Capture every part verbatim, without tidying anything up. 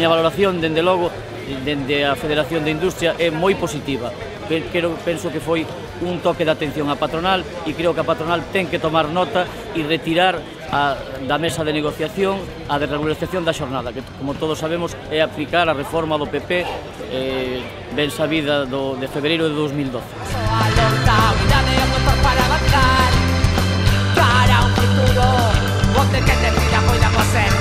miña valoración, dende logo, dende a Federación de Industria, é moi positiva. Quero, penso que foi un toque de atención á patronal e creo que a patronal ten que tomar nota e retirar a, da mesa de negociación a desregulación da xornada, que, como todos sabemos, é aplicar a reforma do P P eh, ben sabida do, de febreiro de dos mil doce. Para un futuro, vote que decida, podamos ser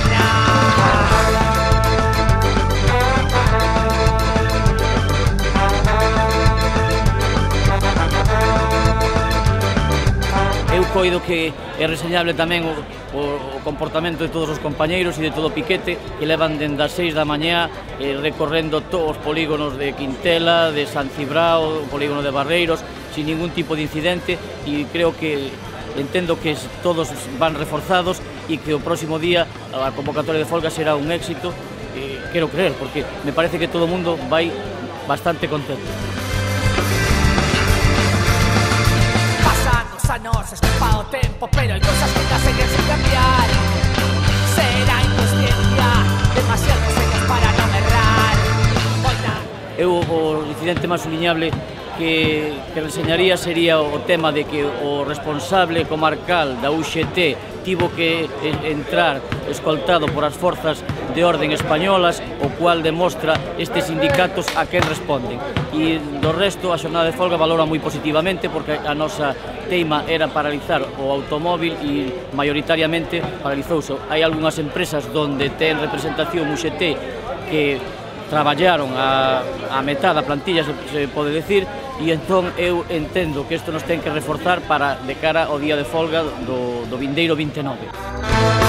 Eu coido que é reseñable tamén o, o, o comportamento de todos os compañeiros e de todo o piquete que levan dende as seis da mañá eh, recorrendo todos os polígonos de Quintela, de San Cibrao, o polígono de Barreiros, sin ningún tipo de incidente, e creo que entendo que todos van reforzados e que o próximo día a convocatoria de folga será un éxito, eh, quero creer, porque me parece que todo o mundo vai bastante contento. Se escapa o tempo, pero hai cosas que nunca seguen sin cambiar. Será inconsciencia, demasiados años para non errar. Eu o incidente máis subliñable que, que reseñaría sería o tema de que o responsable comarcal da U X T tivo que entrar escoltado por as forzas de orden españolas, o cual demostra estes sindicatos a quen responden. E do resto, a xornada de folga valora moi positivamente, porque a nosa teima era paralizar o automóvil e maioritariamente paralizouse. Hai algunhas empresas donde ten representación U X T que traballaron a, a metade da plantilla, se, se pode decir, e entón eu entendo que isto nos ten que reforzar para de cara ao día de folga do, do vindeiro vinte e nove.